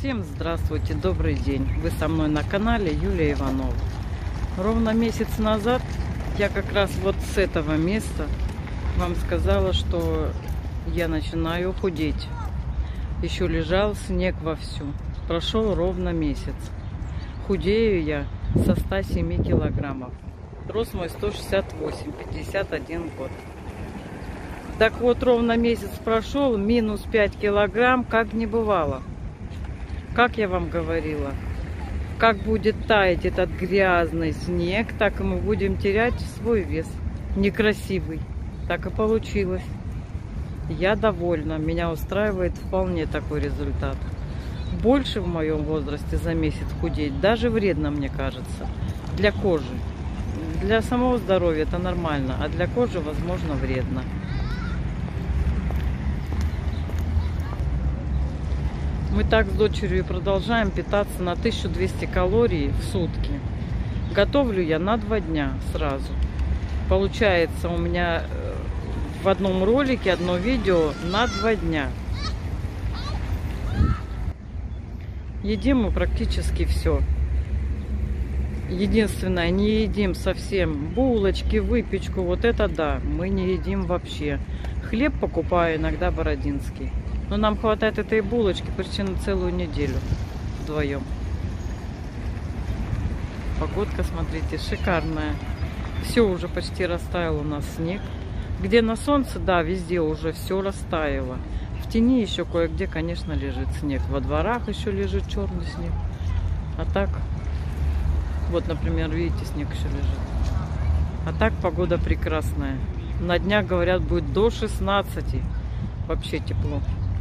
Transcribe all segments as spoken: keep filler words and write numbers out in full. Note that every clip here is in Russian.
Всем здравствуйте, добрый день! Вы со мной на канале Юлия Иванова. Ровно месяц назад я как раз вот с этого места вам сказала, что я начинаю худеть. Еще лежал снег вовсю. Прошел ровно месяц. Худею я со ста семи килограммов. Рост мой сто шестьдесят восемь, пятьдесят один год. Так вот, ровно месяц прошел, минус пять килограмм, как не бывало. Как я вам говорила, как будет таять этот грязный снег, так и мы будем терять свой вес. Некрасивый. Так и получилось. Я довольна, меня устраивает вполне такой результат. Больше в моем возрасте за месяц худеть даже вредно, мне кажется, для кожи. Для самого здоровья это нормально, а для кожи, возможно, вредно. Мы так с дочерью продолжаем питаться на тысячу двести калорий в сутки. Готовлю я на два дня сразу. Получается у меня в одном ролике одно видео на два дня. Едим мы практически все. Единственное, не едим совсем булочки, выпечку. Вот это да, мы не едим вообще. Хлеб покупаю иногда бородинский. Но нам хватает этой булочки почти на целую неделю вдвоем. Погодка, смотрите, шикарная. Все уже почти растаяло у нас снег. Где на солнце, да, везде уже все растаяло. В тени еще кое-где, конечно, лежит снег. Во дворах еще лежит черный снег. А так, вот, например, видите, снег еще лежит. А так погода прекрасная. На днях, говорят, будет до шестнадцати. Вообще тепло.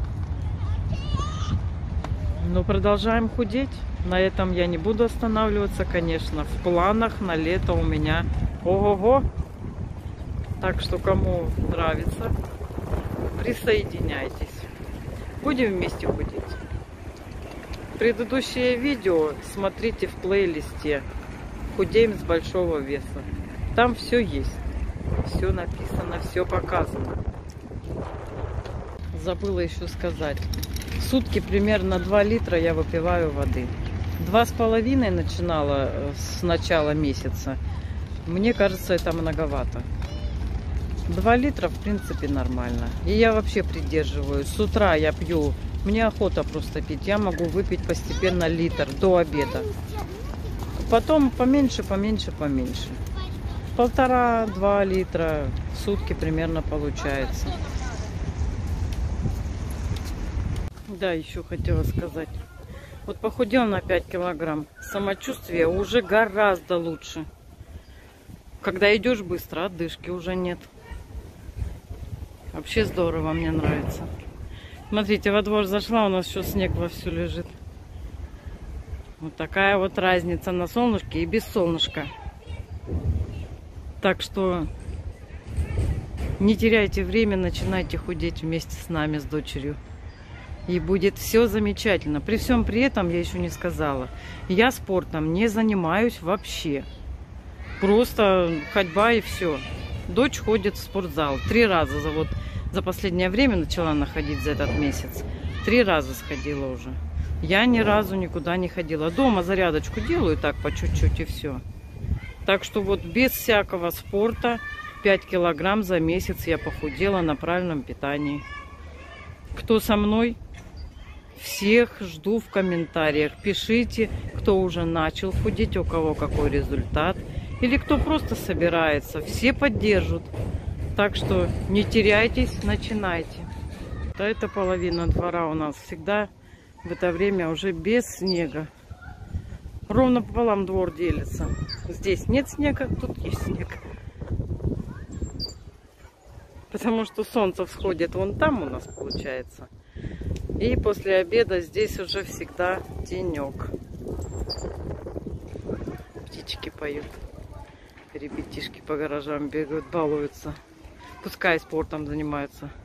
Но продолжаем худеть. На этом я не буду останавливаться, конечно. В планах на лето у меня ого-го. Так что, кому нравится, присоединяйтесь. Будем вместе худеть. Предыдущее видео смотрите в плейлисте «Худеем с большого веса». Там все есть. Все написано, все показано. Забыла еще сказать. В сутки примерно два литра я выпиваю воды. Два с половиной начинала с начала месяца. Мне кажется, это многовато. Два литра, в принципе, нормально. И я вообще придерживаюсь. С утра я пью. Мне охота просто пить. Я могу выпить постепенно литр до обеда. Потом поменьше, поменьше, поменьше. Полтора-два литра в сутки примерно получается. Да, еще хотела сказать. Вот похудел на пять килограмм. Самочувствие уже гораздо лучше. Когда идешь быстро, отдышки уже нет. Вообще здорово, мне нравится. Смотрите, во двор зашла, у нас еще снег вовсю лежит. Вот такая вот разница на солнышке и без солнышка. Так что не теряйте время, начинайте худеть вместе с нами, с дочерью. И будет все замечательно. При всем при этом, я еще не сказала, я спортом не занимаюсь вообще. Просто ходьба и все. Дочь ходит в спортзал. Три раза за, вот, за последнее время начала находить за этот месяц. Три раза сходила уже. Я ни разу никуда не ходила. Дома зарядочку делаю так по чуть-чуть и все. Так что вот без всякого спорта пять килограмм за месяц я похудела на правильном питании. Кто со мной? Всех жду в комментариях. Пишите, кто уже начал худеть, у кого какой результат. Или кто просто собирается. Все поддержат. Так что не теряйтесь, начинайте. Да, это половина двора у нас всегда в это время уже без снега. Ровно пополам двор делится. Здесь нет снега, тут есть снег. Потому что солнце всходит вон там у нас получается. И после обеда здесь уже всегда денек. Птички поют. Ребятишки по гаражам бегают, балуются. Пускай спортом занимаются.